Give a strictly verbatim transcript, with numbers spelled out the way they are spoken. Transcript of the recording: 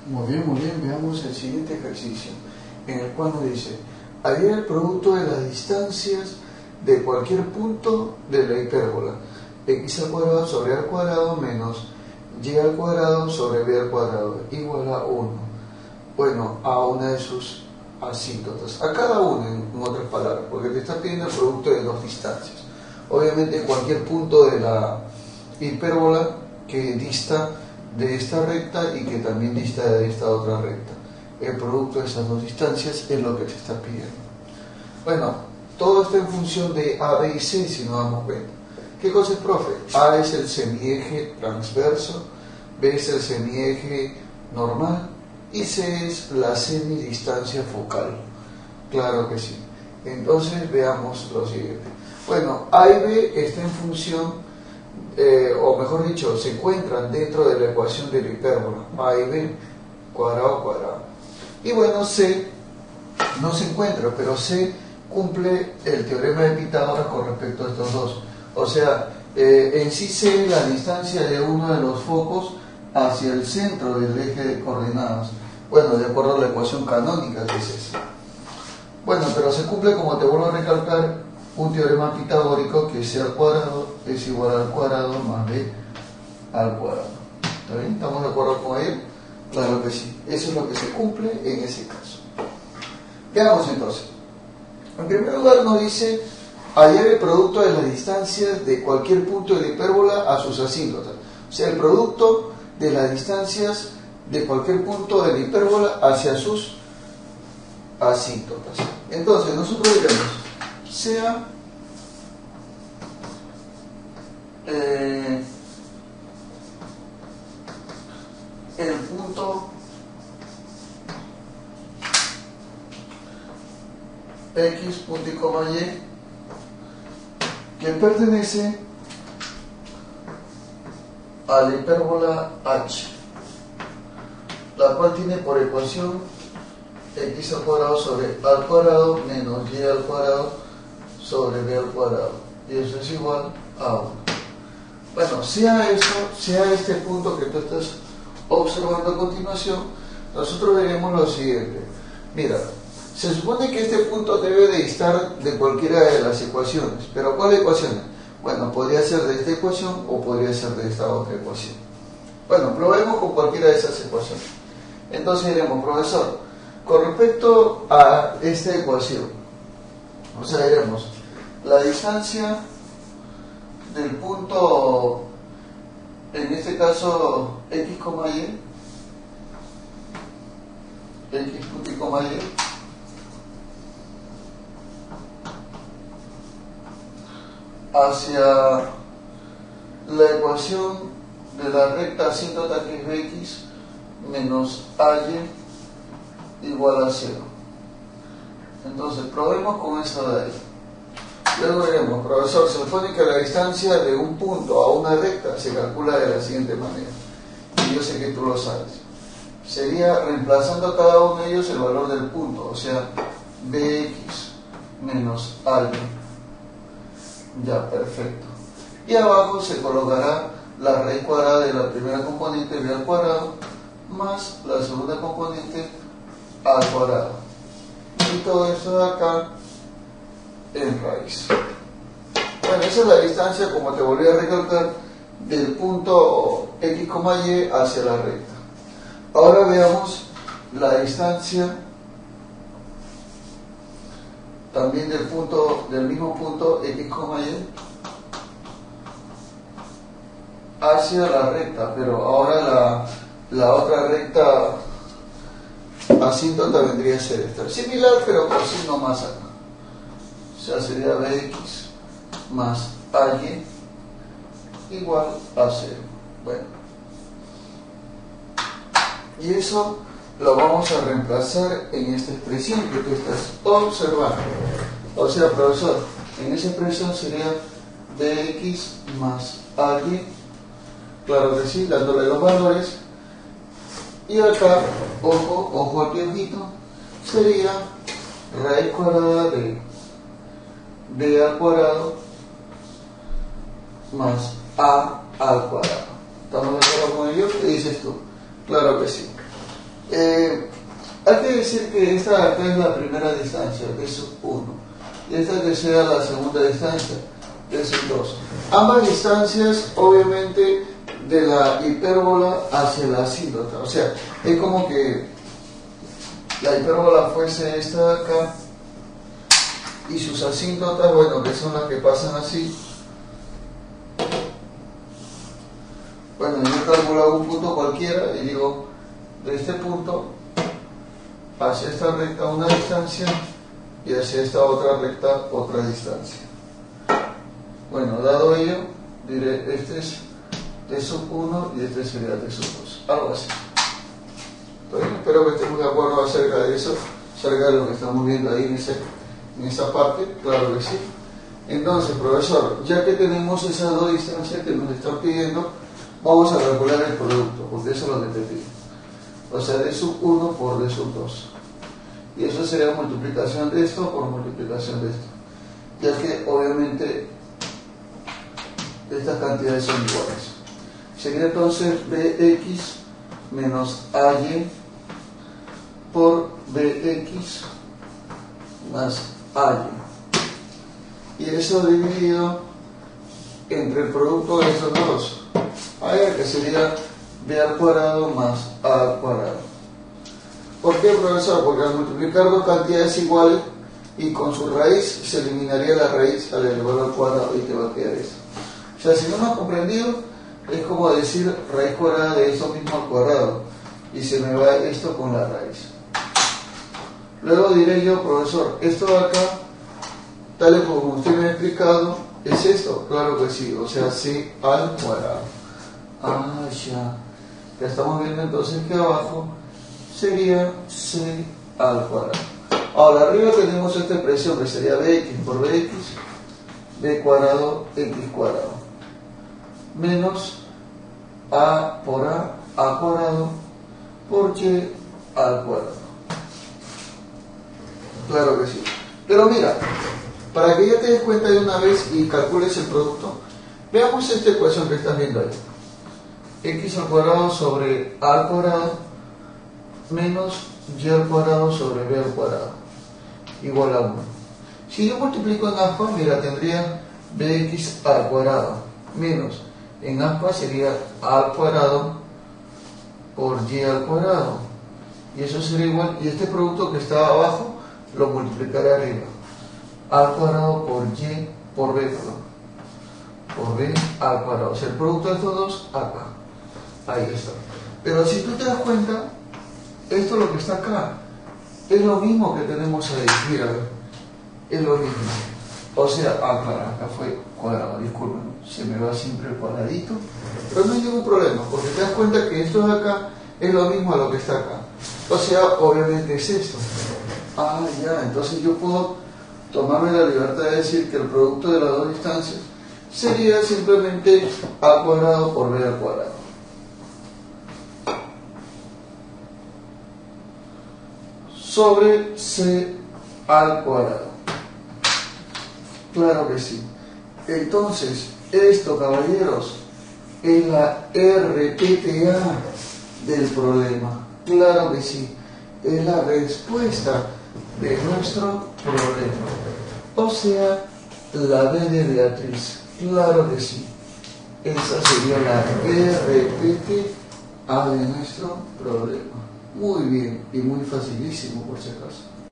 Muy bien, muy bien. Veamos el siguiente ejercicio, en el cual nos dice: hallar el producto de las distancias de cualquier punto de la hipérbola x al cuadrado sobre a al cuadrado menos y al cuadrado sobre b al cuadrado igual a uno. Bueno, a una de sus asíntotas, a cada una, en, en otras palabras, porque te está pidiendo el producto de dos distancias. Obviamente cualquier punto de la hipérbola que dista de esta recta y que también dista de esta otra recta. El producto de esas dos distancias es lo que te está pidiendo. Bueno, todo está en función de A, B y C, si nos damos cuenta. ¿Qué cosa es, profe? A es el semieje transverso, B es el semieje normal y C es la semidistancia focal. Claro que sí. Entonces veamos lo siguiente. Bueno, A y B está en función, eh, o mejor dicho, se encuentran dentro de la ecuación de la hipérbola. A y B, cuadrado, cuadrado. Y bueno, C no se encuentra, pero C cumple el teorema de Pitágoras con respecto a estos dos. O sea, eh, en sí C es la distancia de uno de los focos hacia el centro del eje de coordenadas. Bueno, de acuerdo a la ecuación canónica que es esa. Bueno, pero se cumple, como te vuelvo a recalcar, un teorema pitagórico que C al cuadrado es igual al cuadrado más B al cuadrado. ¿Está bien? ¿Estamos de acuerdo con ello? Claro que sí. Eso es lo que se cumple en ese caso. Veamos entonces. En primer lugar nos dice hallar el producto de las distancias de cualquier punto de la hipérbola a sus asíntotas. O sea, el producto de las distancias de cualquier punto de la hipérbola hacia sus asíntotas. Entonces, nosotros diremos, sea eh, el punto X, punto y coma Y, que pertenece a la hipérbola H, la cual tiene por ecuación x al cuadrado sobre a al cuadrado menos y al cuadrado sobre b al cuadrado, y eso es igual a uno. Bueno, sea eso, sea este punto que tú estás observando a continuación, nosotros veremos lo siguiente. Mira, se supone que este punto debe de estar de cualquiera de las ecuaciones, pero ¿cuál ecuación? Bueno, podría ser de esta ecuación o podría ser de esta otra ecuación. Bueno, probemos con cualquiera de esas ecuaciones. Entonces diremos, profesor, con respecto a esta ecuación, o sea, diremos, la distancia del punto, en este caso, x, y, x punto y coma y, hacia la ecuación de la recta asíntota que es bx menos ay igual a cero. Entonces probemos con eso de ahí. Luego veremos, profesor, se supone que la distancia de un punto a una recta se calcula de la siguiente manera, y yo sé que tú lo sabes. Sería reemplazando a cada uno de ellos el valor del punto, o sea, bx menos ay. Ya, perfecto. Y abajo se colocará la raíz cuadrada de la primera componente b al cuadrado más la segunda componente a al cuadrado. Y todo esto de acá en raíz. Bueno, esa es la distancia, como te volví a recalcar, del punto x, y hacia la recta. Ahora veamos la distancia también del punto, del mismo punto x, y hacia la recta, pero ahora la, la otra recta asíntota vendría a ser esta. Similar, pero con signo más acá. O sea, sería bx más ay igual a cero. Bueno. Y eso lo vamos a reemplazar en esta expresión que tú estás observando. O sea, profesor, en esa expresión sería bx más ay, claro que sí, dándole los valores. Y acá, ojo, ojo aquí ojito, sería raíz cuadrada de b al cuadrado más a al cuadrado. ¿Estamos de acuerdo con ello? ¿Qué dices tú? Claro que sí. Eh, hay que decir que esta acá es la primera distancia, que es uno, y esta que sea la segunda distancia, que es dos. Ambas distancias, obviamente, de la hipérbola hacia la asíntota. O sea, es como que la hipérbola fuese esta de acá, y sus asíntotas, bueno, que son las que pasan así. Bueno, yo calculo un punto cualquiera y digo, de este punto hacia esta recta una distancia y hacia esta otra recta otra distancia. Bueno, dado ello, diré, este es T sub uno y este sería T sub dos, algo así. Entonces, espero que estemos de acuerdo acerca de eso, acerca de lo que estamos viendo ahí en, ese, en esa parte, claro que sí. Entonces, profesor, ya que tenemos esas dos distancias que nos están pidiendo, vamos a calcular el producto, porque eso es lo que te pide. O sea, D sub uno por D sub dos. Y eso sería multiplicación de esto por multiplicación de esto. Ya que, obviamente, estas cantidades son iguales. Sería entonces Bx menos Ay por Bx más Ay. Y eso dividido entre el producto de estos dos. Ay, que sería B al cuadrado más A al cuadrado. ¿Por qué, profesor? Porque al multiplicar dos cantidades iguales y con su raíz se eliminaría la raíz al elevar al cuadrado y te va a quedar eso. O sea, si no me has comprendido, es como decir raíz cuadrada de esto mismo al cuadrado y se me va esto con la raíz. Luego diré yo, profesor, esto de acá, tal y como usted me ha explicado, ¿es esto? Claro que sí, o sea, C al cuadrado. Ah, ya. Ya estamos viendo entonces que abajo sería C al cuadrado. Ahora, arriba tenemos esta expresión que sería Bx por Bx, B cuadrado, X cuadrado, menos A por A, A cuadrado, por Y al cuadrado. Claro que sí. Pero mira, para que ya te des cuenta de una vez y calcules el producto, veamos esta ecuación que estás viendo ahí. X al cuadrado sobre A al cuadrado menos Y al cuadrado sobre B al cuadrado igual a uno. Si yo multiplico en aspa, mira, tendría Bx al cuadrado menos, en aspa sería A al cuadrado por Y al cuadrado, y eso sería igual, y este producto que está abajo lo multiplicaré arriba, A al cuadrado por Y por B, perdón, por B al cuadrado. O sea, el producto de estos dos acá, ahí está. Pero si tú te das cuenta, esto lo que está acá es lo mismo que tenemos ahí. Mira, es lo mismo. O sea, acá, acá fue cuadrado, disculpen, se me va siempre el cuadradito, pero no hay ningún problema, porque te das cuenta que esto de acá es lo mismo a lo que está acá. O sea, obviamente es esto. Ah, ya, entonces yo puedo tomarme la libertad de decir que el producto de las dos distancias sería simplemente A cuadrado por B al cuadrado. Sobre C al cuadrado. Claro que sí. Entonces, esto, caballeros, es la R P T A del problema. Claro que sí. Es la respuesta de nuestro problema. O sea, la B de Beatriz. Claro que sí. Esa sería la R P T A de nuestro problema. Muy bien y muy facilísimo por si acaso.